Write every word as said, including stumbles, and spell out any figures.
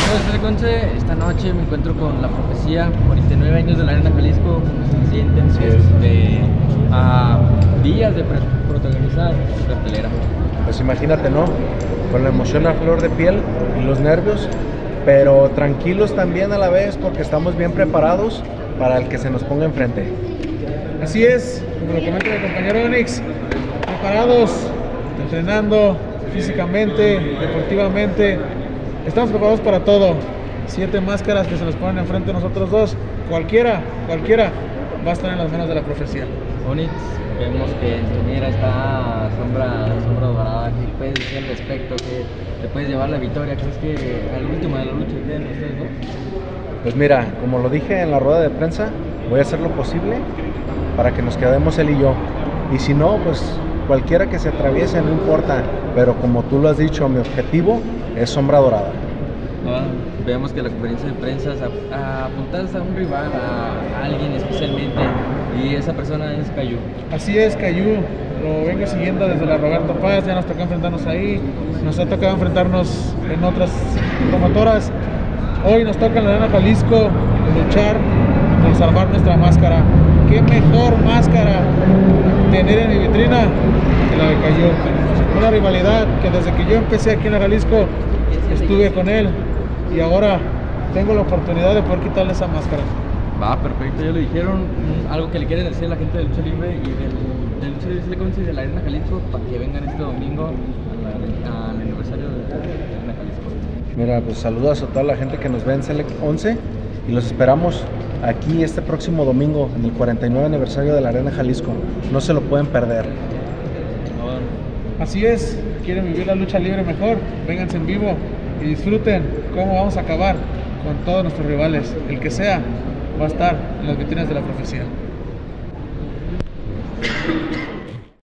Soy Conce. Esta noche me encuentro con La Profecía, cuarenta y nueve años de la Arena Jalisco. ¿Cómo se sienten este, a días de protagonizar su cartelera? Pues imagínate, ¿no? Con la emoción a flor de piel y los nervios, pero tranquilos también a la vez porque estamos bien preparados para el que se nos ponga enfrente. Así es, como lo comenta mi compañero Onix, preparados, entrenando físicamente, deportivamente, estamos preparados para todo. Siete máscaras que se nos ponen enfrente de nosotros dos, cualquiera, cualquiera va a estar en las manos de La Profecía. Onix, vemos que en tu mira está sombra, sombra dorada. ¿Qué puedes decir al respecto? ¿Que te puedes llevar la victoria? ¿Crees que al último de la lucha queden ustedes dos? Pues mira, como lo dije en la rueda de prensa, voy a hacer lo posible para que nos quedemos él y yo. Y si no, pues cualquiera que se atraviese, no importa. Pero como tú lo has dicho, mi objetivo es sombra dorada. Ah, vemos que la conferencia de prensa apuntas a un rival, a alguien especialmente, y esa persona es Cayu. Así es, Cayu, lo vengo siguiendo desde la Roberto Paz, ya nos tocó enfrentarnos ahí, nos ha tocado enfrentarnos en otras promotoras. Hoy nos toca en la Arena Jalisco luchar por salvar nuestra máscara. ¿Qué mejor máscara tener en mi vitrina que la de Cayu? Una rivalidad que desde que yo empecé aquí en la Jalisco estuve con él y ahora tengo la oportunidad de poder quitarle esa máscara. Va, perfecto, ya lo dijeron. Algo que le quieren decir a la gente de Lucha Libre y del, del Lucha Libre Select once y de la Arena Jalisco para que vengan este domingo a la, al aniversario de la Arena Jalisco. Mira, pues saludos a toda la gente que nos ve en Select once y los esperamos aquí este próximo domingo en el cuarenta y nueve aniversario de la Arena Jalisco. No se lo pueden perder. Así es, quieren vivir la lucha libre mejor, vénganse en vivo y disfruten cómo vamos a acabar con todos nuestros rivales. El que sea va a estar en las vitrinas de La Profecía.